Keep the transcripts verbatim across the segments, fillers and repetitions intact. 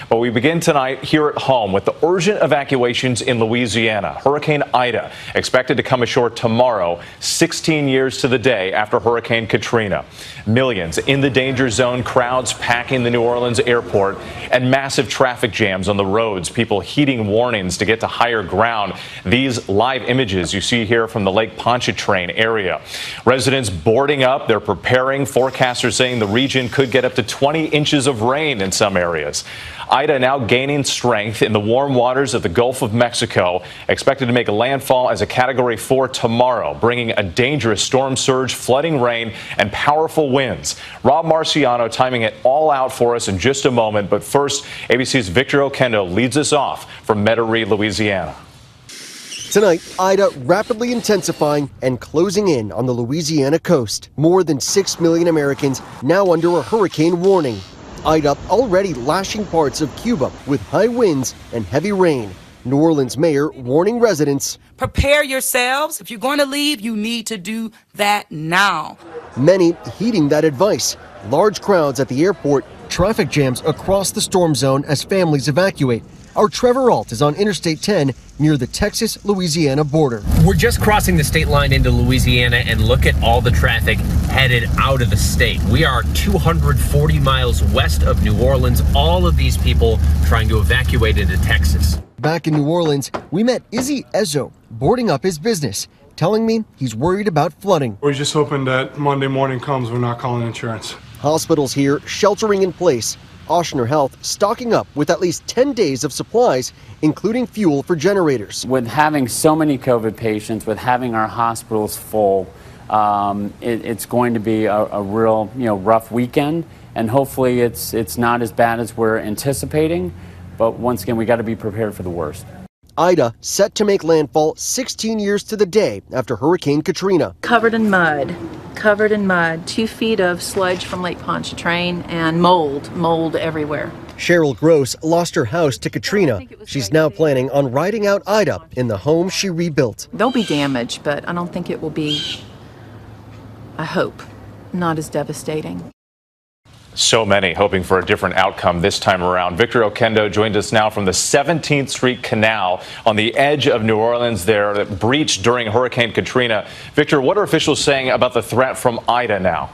But we begin tonight here at home with the urgent evacuations in Louisiana. Hurricane Ida expected to come ashore tomorrow, sixteen years to the day after Hurricane Katrina. Millions in the danger zone, crowds packing the New Orleans airport, and massive traffic jams on the roads, people heeding warnings to get to higher ground. These live images you see here from the Lake Pontchartrain area. Residents boarding up, they're preparing. Forecasters saying the region could get up to twenty inches of rain in some areas. Ida now gaining strength in the warm waters of the Gulf of Mexico, expected to make a landfall as a Category four tomorrow, bringing a dangerous storm surge, flooding rain, and powerful winds. Rob Marciano timing it all out for us in just a moment, but first, A B C's Victor Oquendo leads us off from Metairie, Louisiana. Tonight, Ida rapidly intensifying and closing in on the Louisiana coast. More than six million Americans now under a hurricane warning. Ida already lashing parts of Cuba with high winds and heavy rain. New Orleans mayor warning residents, prepare yourselves. If you're going to leave, you need to do that now. Many heeding that advice. Large crowds at the airport, traffic jams across the storm zone as families evacuate. Our Trevor Ault is on Interstate ten near the Texas-Louisiana border. We're just crossing the state line into Louisiana, and look at all the traffic headed out of the state. We are two hundred forty miles west of New Orleans. All of these people trying to evacuate into Texas. Back in New Orleans, we met Izzy Ezzo boarding up his business, telling me he's worried about flooding. We're just hoping that Monday morning comes, we're not calling insurance. Hospitals here sheltering in place. Ochsner Health stocking up with at least ten days of supplies, including fuel for generators. With having so many COVID patients, with having our hospitals full, um, it, it's going to be a, a real, you know, rough weekend, and hopefully it's it's not as bad as we're anticipating. But once again, we got to be prepared for the worst. Ida set to make landfall sixteen years to the day after Hurricane Katrina. Covered in mud, covered in mud, two feet of sludge from Lake Pontchartrain and mold, mold everywhere. Cheryl Gross lost her house to Katrina. She's now planning on riding out Ida in the home she rebuilt. There'll be damage, but I don't think it will be, I hope, not as devastating. So many hoping for a different outcome this time around. Victor Oquendo joined us now from the seventeenth Street Canal on the edge of New Orleans there that breached during Hurricane Katrina. Victor, what are officials saying about the threat from Ida now?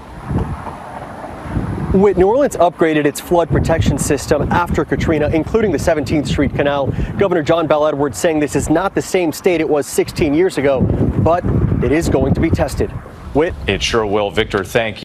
Whit, New Orleans upgraded its flood protection system after Katrina, including the seventeenth Street Canal. Governor John Bel Edwards saying this is not the same state it was sixteen years ago, but it is going to be tested. Whit? It sure will. Victor, thank you.